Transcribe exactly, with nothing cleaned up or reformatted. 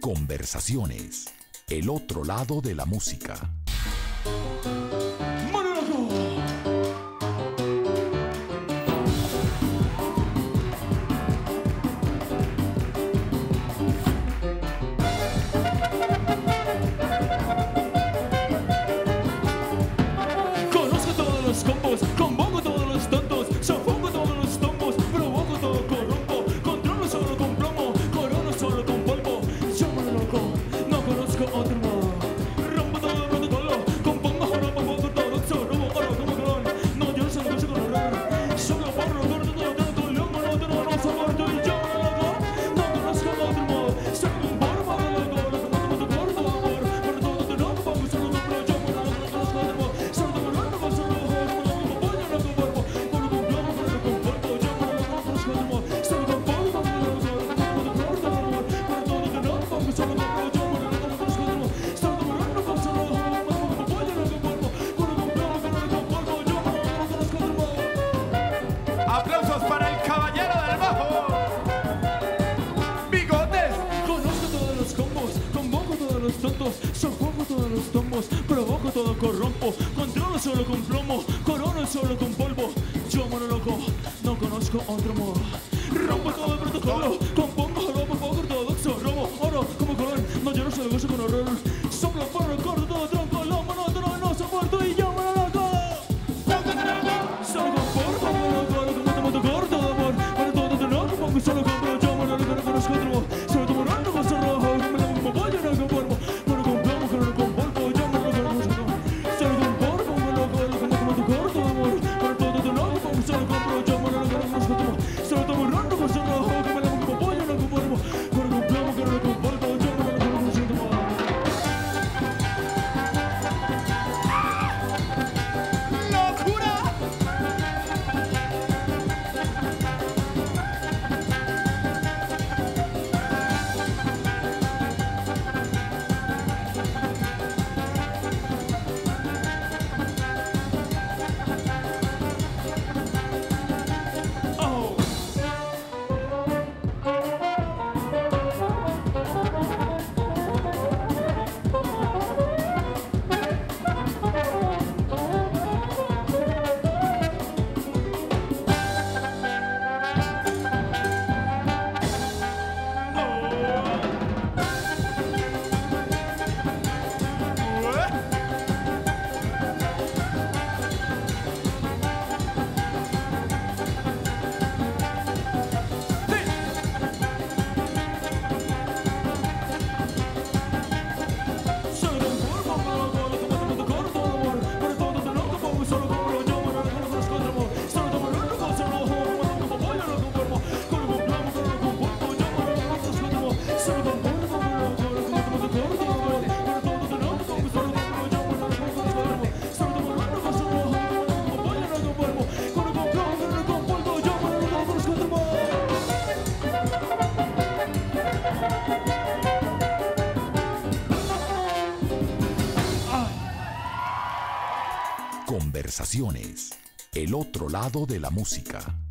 Conversaciones, el otro lado de la música. Conozco todos los combos, convoco todos los tontos, sofoco todos los tombos, provoco todo, corrompo, controlo solo con plomo, corono solo con polvo. Yo me loco, no conozco otro modo. Rompo todo el protocolo, compongo joropo, poco ortodoxo, robo oro como colón. No, yo no soy negocio con horror. Solo porro, corto todo, todo, león, monótono, no soporto. Y yo me loco, no conozco otro modo. Soy un polvo de loco, loco, loco, loco, corto amor. Por todo te loco, pongo solo compro, yo me loco, no conozco otro modo. Solo tomo loco, con solo ojo, como loco, como pollo, loco, cuerpo. Polvo con plomo, polvo con polvo, yo me loco, no conozco otro modo. Solo con polvo, como loco, como corto amor. Por todo te loco, pongo solo compro, yo me loco, no conozco otro modo. Solo tomo loco, con solo ojo, como loco, como pollo, loco, cuerpo. Polvo con plomo, polvo con polvo, yo me loco, no conozco otro modo. ¡Aplausos para el caballero del bajo! ¡Bigotes! Conozco todos los combos, convoco todos los tontos, sofoco todos los tombos, provoco todo, corrompo, controlo solo con plomo, corono solo con polvo. Yo mono loco, no conozco otro modo. Rompo todo el protocolo, compongo joropo, poco ortodoxo, robo oro como colón. No, yo no soy negocio con horror. Soplo, porro, corto todo tronco, lo monótono no soporto y yo mono loco. Solo con porro, mono loco, como tomo tu corto amor. Para todo te loco, pongo solo compro, yo mono loco, no conozco otro modo. Solo tomo loco, con solo ojo, como loco, como pollo, no con polvo. Mono con plomo, corono con polvo, yo mono loco, no conozco otro modo. Solo con porro, mono loco, como tomo tu corto amor. Para todo te loco, pongo solo compro, yo mono loco, no conozco otro modo. Solo tomo loco, con solo ojo, como loco, como pollo, no con polvo. Mono con plomo, corono con polvo, yo mono loco, no conozco otro modo. ¡Locura! Oh. Solo con polvo, mono loco, como tomo tu corto amor. Para todo te loco, pongo solo compro, yo mono loco, no conozco otro modo. Solo tomo loco, con solo ojo, como loco, como pollo, loco, cuerpo. Coro con plomo, corono con polvo, yo mono loco, no conozco otro modo. Solo con polvo, mono loco, como tomo tu corto amor. Para todo te loco, pongo solo compro, yo mono loco, no conozco otro modo. Solo tomo loco, con solo ojo, como loco, como pollo, loco, cuerpo. Coro con plomo, corono con polvo, yo mono loco, no conozco otro modo. Conversaciones, el otro lado de la música.